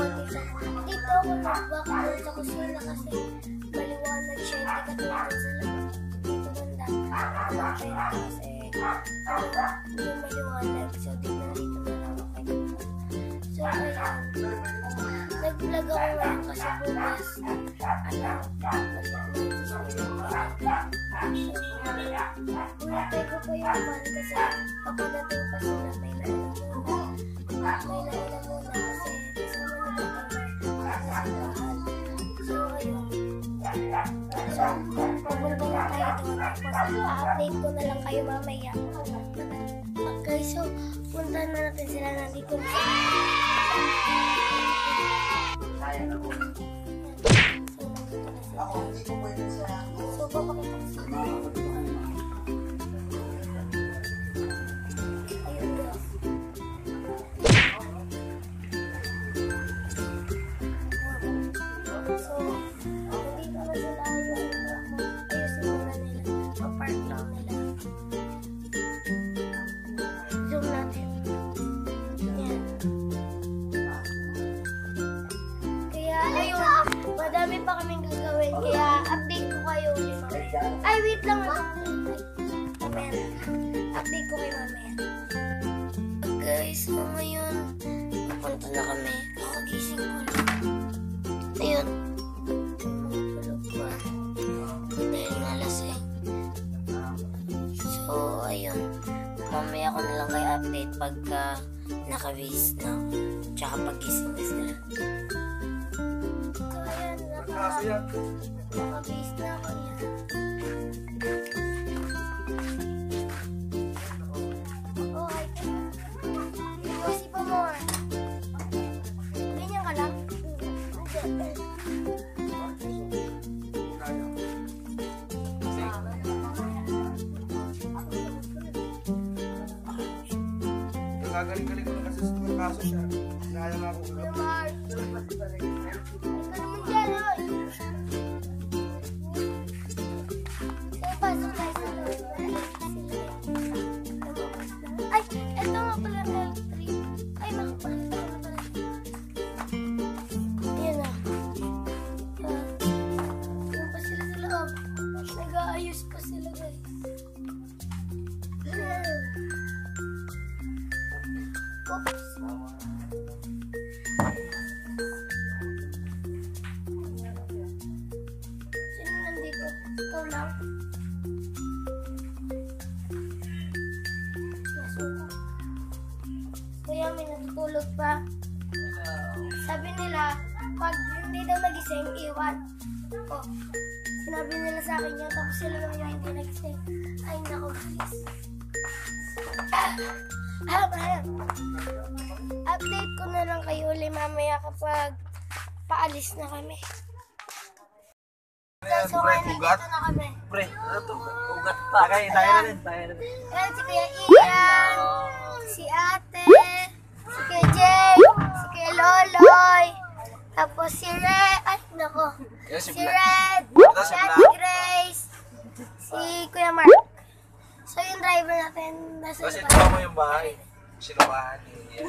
isa. Dito ako nag-backdoor sa kusina kasi maliwanag siya. Hindi katulad sa labas. Dito banda. Nakakita kasi yung maliwanag. So, dito na lang ako kayo. So, ayun. Nag-vlog ako ngayon kasi bukas. Bumatay ko pa yung man kasi papadating pa sila may nauna muna kasi kasama na lang so ayun so pupunta na tayo doon tapos update ko na lang kayo mamaya. Okay, so punta na natin sila, nandito na sila. So papakita ko sila. Madami pa kaming gagawin, kaya update ko kayo ulit mamaya. Ay, wait lang. Mamaya. Update ko kayo mamaya. Guys, so ngayon, papunta na kami. Kakagising ko lang. Ayun. Tulog pa. Dahil nalasing. So, ayun. Mamaya ko na lang kayo update pagka nakabis na. Tsaka paggising na sila. Nakabase na ako niya. Oh, hi. Kasi pa mo. Ganyan ka lang? Gagaling-galing ko na kasi sa kaso siya. Kaya nga ako. Ay, eto nga pala L3. Ay, nakapalita ko na pala. Ayan na. Ayan pa sila sa loob. Nag-aayos pa sila, guys. Oops. Sino nandito? Ikaw lang. Kuya, may natutulog pa. Sabi nila, pag hindi daw nagising, iwan. Oh, sinabi nila sa akin yan, tapos sila yung hindi nagising. Ay, naku, guys. Update ko na lang kayo ulit mamaya kapag paalis na kami. So, Ugat? na kami. Pre, ano to? Ugat pa. Tayo na rin. Ayan, si Kuya Ian, si Ate, si Kuya Jay, si Kuya Loloy, tapos si Red, ay, nako, si Red, si Ate Grace, si Kuya Mark. So, yung driver natin, nasa kasi ito mo yung bahay. Sinubahan niya.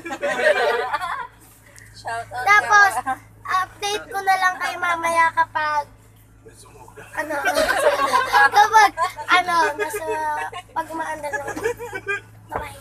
Tapos, update ko na lang kayo mamaya kapag nasa pagmaandar ng bye.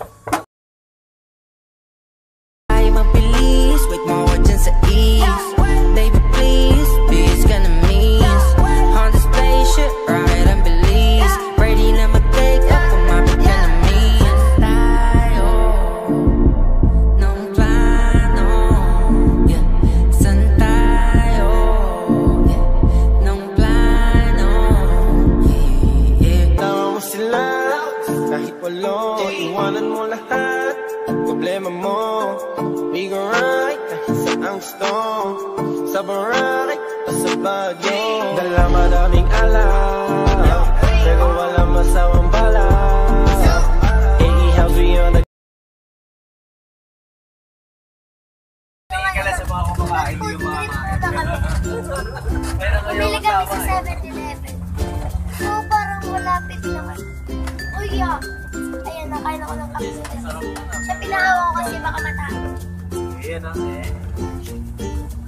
I'm mabilis with more dyan sa ease. Baby please, please ka na miss. On the spaceship, ride and Belize. Ready na mag-take up, kumapit ka na miss. Tayo, nung plano, yeah. San tayo, yeah. Nung plano, yeah. Tawa mo sila, kahit walo, iwanan mo lahat. Problema mo, we go right kahit saan gusto. Sa Boracay o sa Baguio, dala maraming alam, pero walang masawang bala. Iihaw yun na Tingin ka na sa mga kumakain, hindi yung mga Bumili kami sa 7-Eleven. So, parang malapit naman. Uy, yeah. Ayan, nakain ako ng kapsule. Siya pinahawa ko kasi baka matalo. Ayan na,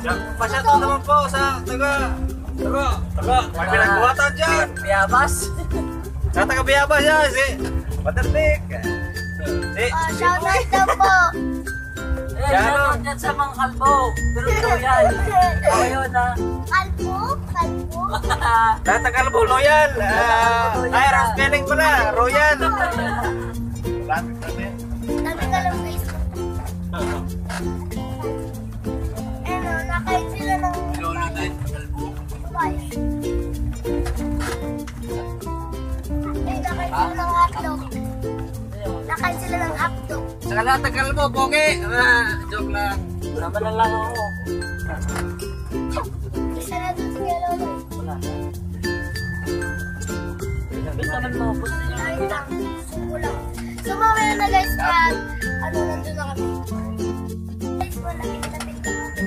Pasyato naman po sa taga. May pinagbuhatan dyan. Biyabas. Sa taga Biyabas yan, si Waterpick. Shoutout daw po. Shoutout dyan sa mga kalbo. Pero loyal. Ako yun ha. Kalbo? Sa taga Kalbo, loyal. Ay, wrong spelling pala. Royal. Dami ka lang Facebook. Nakain sila ng... Lolo din. Kalbo. Nakain sila ng hotdog. Nakain sila ng hotdog. Sa lahat ng Kalbo, pogi. Joke lang. Sama na lang ako. Isa na doon si Lolo. Wala. Bakit naman mga post niyo? Ay lang. Sumo lang. So mamaya na guys, nandun na kami. Guys, malapit na kami.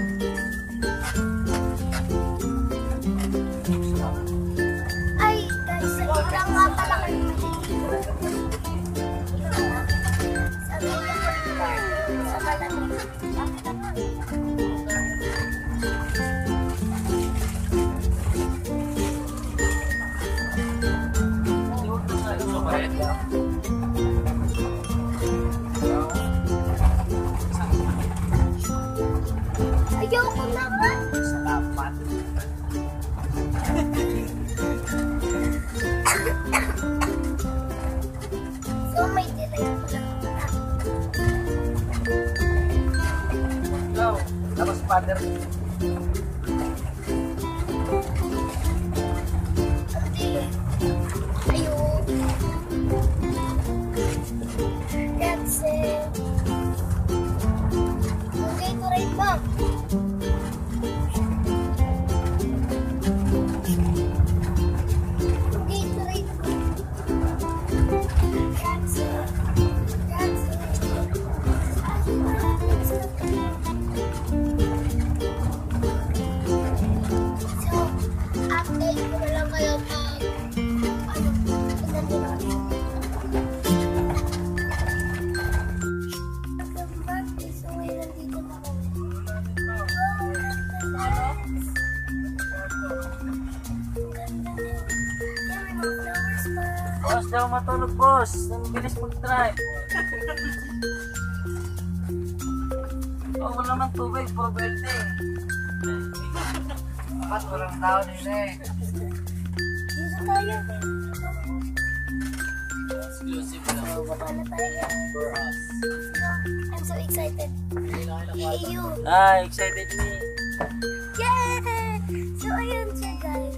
Ay, guys, wala nga pala kami. Sa malamig. Ayoko naman. Salamat. So may delay ko lang. Go. Tapos father. Hindi. Ayun. That's it. Okay, to right back. Okay, to right back. That's it. That's it. So, update ko na lang kayo pag nandun na kami. Welcome back. So, ngayon nandito na kami. Boss daw matulog, boss. Ang bilis mag-drive. Wala naman tubig, puro building. Ba't walang tao din eh? Dito tayo. Exclusive lang. Baba na tayo. For us. I'm so excited. You. Excited me. Yeah! So, ayun siya, guys.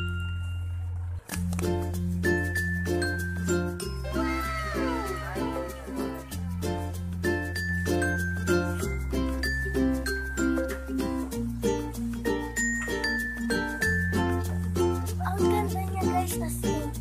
Ang ganda niya, guys, na scene.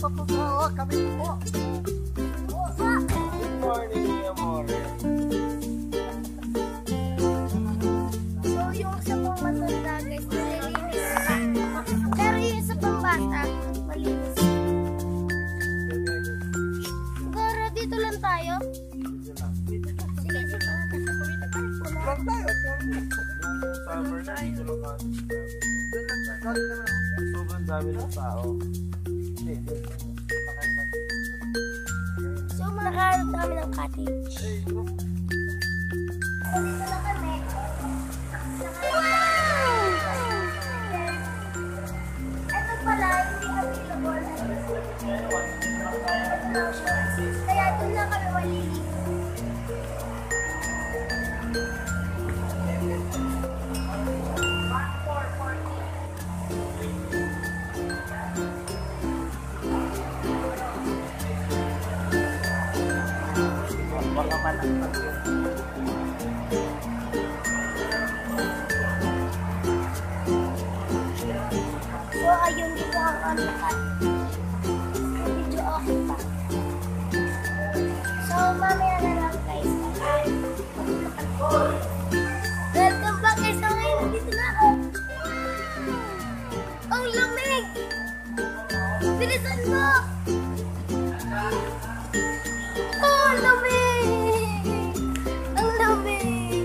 pa po ba? Kami po. Good morning, mi amor. So, yung sa pang matanda, guys, nalilinis pa. Pero yung sa pang bata, malinis. Siguro, dito lang tayo. Sige, sige. Vlog tayo. Summer na, dito lang tayo. Sobrang dami ng tao. So, nakahanap na kami ng cottage. Dito na kami. Wow! Ito pala, hindi available. Kaya doon lang kami maliligo. Baka malakpak yun. So, ayun, dito ang aming cottage. Medyo okay pa. So, mamaya na lang guys. Welcome back guys. So, ngayon, nandito na ako. Ang lamig! Bilisan mo! Oh, ang lamig! Ang lamig!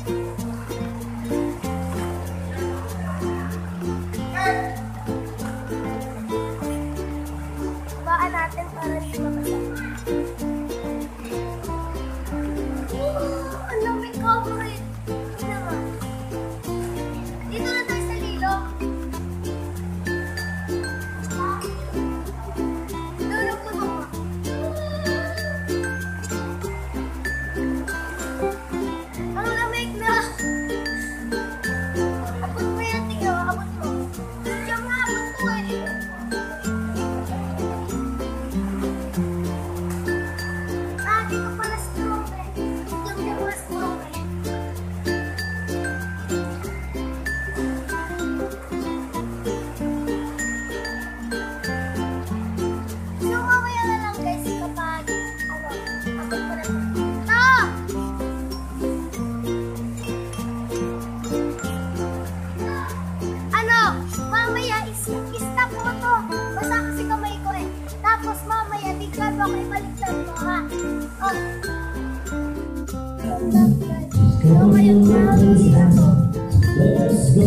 Baan natin para di mabasa. Oh, ang lamig ko, Marit! Ito naman. Dito na tayo sa lilo. Tulog na ba? Ang lamig na! Abot mo yan, tingnan mo, abot mo. Diyan nga, abot ko eh. Ah, di ka pala strong eh. Diyan ka pala strong eh. So, mamaya na lang guys kapag, abot mo na. Ta! Ano, mamaya stop mo to. Basta kasi kamay ko eh. Tapos mamaya, bigyan mo ako ibaliktad mo ha. Oh. So ngayon na, hindi ako. Kasi,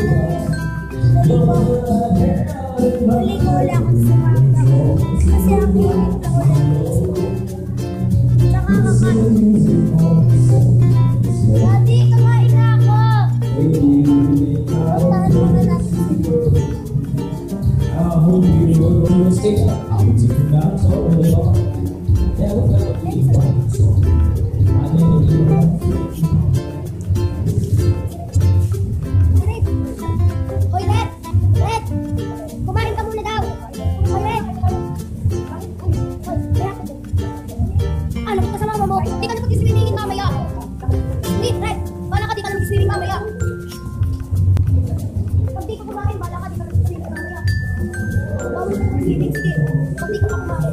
huli ko wala akong sumama ko. Kasi ang hilig na wala akong sumama. Tsaka Daddy, kumain na ako. Puntahan muna natin sila. Red! Hoy, Red! Red! Kumain ka muna daw! Hoy, Red! Ano kung kasama mo? Di ka na mag-swimmingin mamaya! Hindi, Red! Bala ka, di ka na mag-swimming mamaya! Pag di ka kumain, bala ka, di ka na mag-swimming mamaya! Bawal ka mag-swimming, sige! Pag di ka kumain!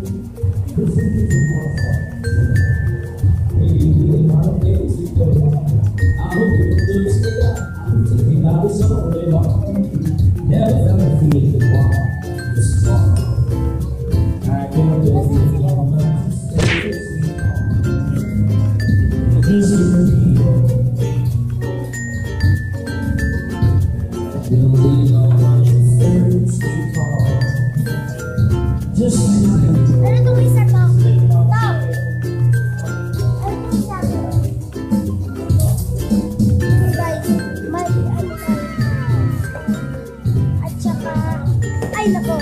Ano itong isa to? Stop! Ano itong isa? Guys, may ano tayo. At saka, ay nako.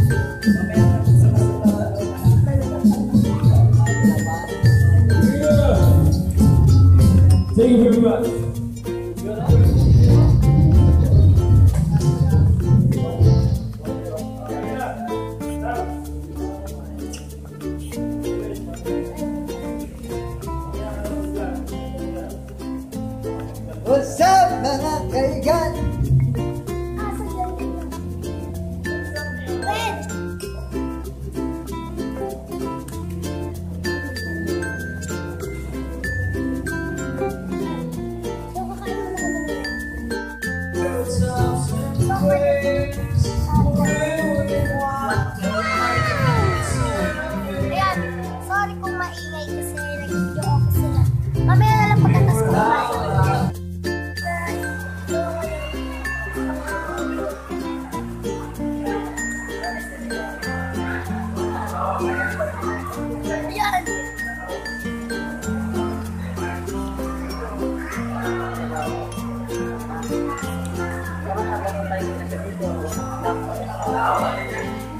Thank you very much. What's up mga kaigan? Asa dyan? Red!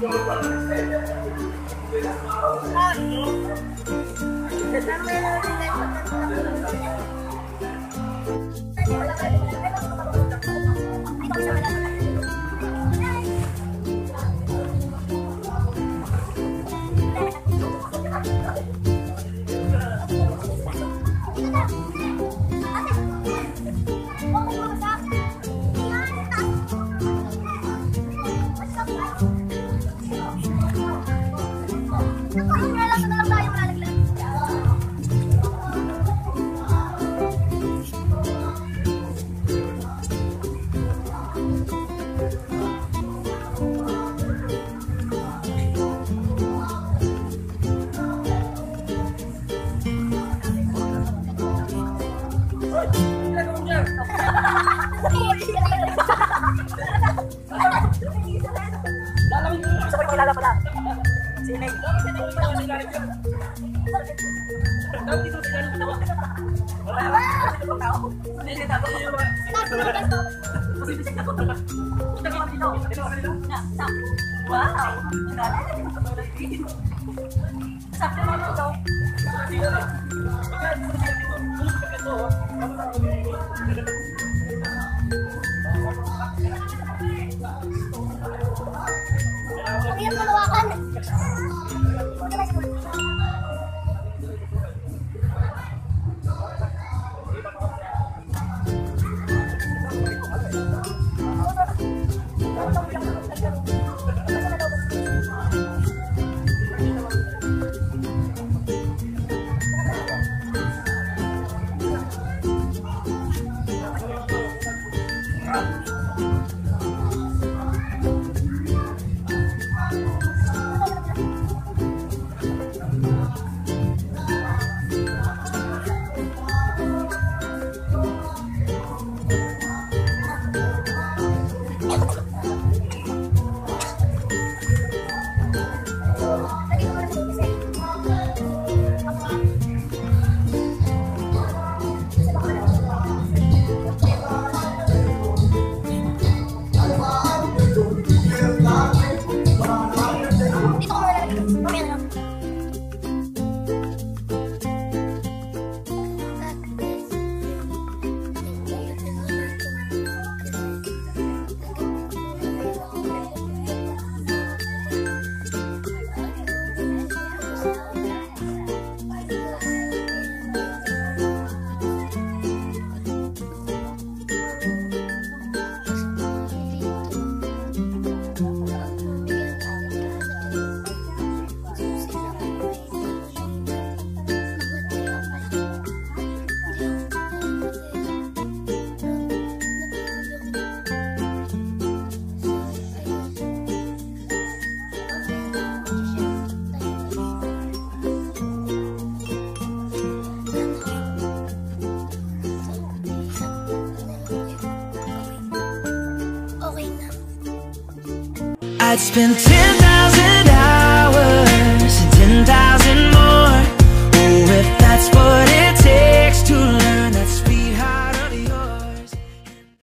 I'd spend 10,000